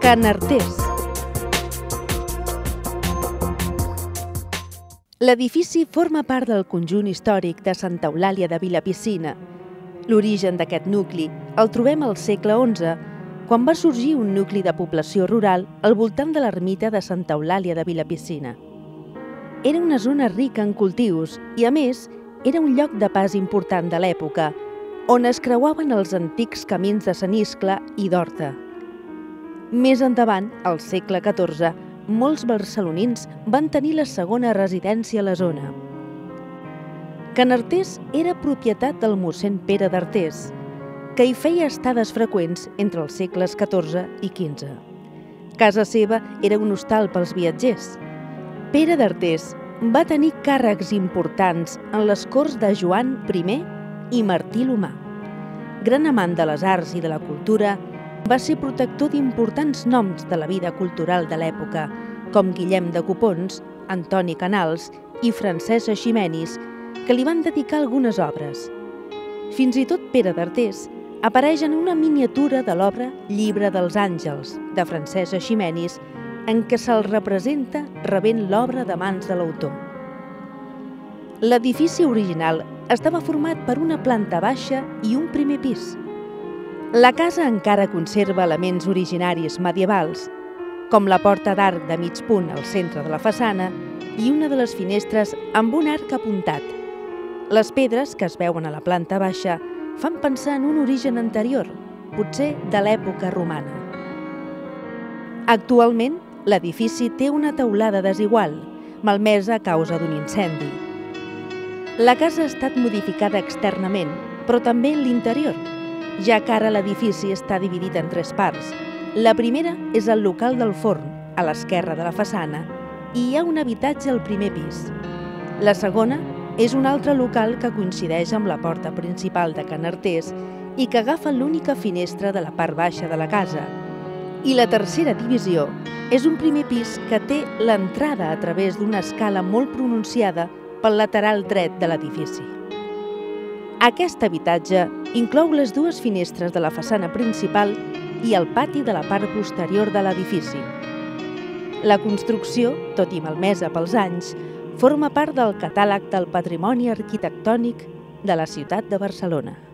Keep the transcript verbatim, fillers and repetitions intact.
Can Artés. L'edifici forma part del conjunt històric de Santa Eulàlia de Vilapicina. L'origen d'aquest nucli el trobem al segle onze, quan va sorgir un nucli de població rural al voltant de l'ermita de Santa Eulàlia de Vilapicina. Era una zona rica en cultius i, a més, era un lloc de pas important de l'època, on es creuaven els antics camins de Sant Iscle i d'Horta. Més endavant, al segle catorze, molts barcelonins van tenir la segona residència a la zona. Can Artés era propietat del mossèn Pere d'Artés, que hi feia estades freqüents entre els segles catorze i quinze. Casa seva era un hostal pels viatgers. Pere d'Artés va tenir càrrecs importants en les corts de Joan primer i Martí l'Humà. Gran amant de les arts i de la cultura, va ser protector d'importants noms de la vida cultural de l'època, com Guillem de Copons, Antoni Canals i Francesc Eiximenis, que li van dedicar algunes obres. Fins i tot Pere d'Artés apareix en una miniatura de l'obra Llibre dels Àngels, de Francesc Eiximenis, en què se'l representa rebent l'obra de mans de l'autor. L'edifici original estava format per una planta baixa i un primer pis. La casa encara conserva elements originaris medievals, com la porta d'arc de mig punt al centre de la façana i una de les finestres amb un arc apuntat. Les pedres que es veuen a la planta baixa fan pensar en un origen anterior, potser de l'època romana. Actualment, l'edifici té una teulada desigual, malmesa a causa d'un incendi. La casa ha estat modificada externament, però també en l'interior, ja que ara l'edifici està dividit en tres parts. La primera és el local del forn, a l'esquerra de la façana, i hi ha un habitatge al primer pis. La segona és un altre local que coincideix amb la porta principal de Can Artés i que agafa l'única finestra de la part baixa de la casa. I la tercera divisió és un primer pis que té l'entrada a través d'una escala molt pronunciada pel lateral dret de l'edifici. Aquest habitatge inclou les dues finestres de la façana principal i el pati de la part posterior de l'edifici. La construcció, tot i malmesa pels anys, forma part del catàleg del patrimoni arquitectònic de la ciutat de Barcelona.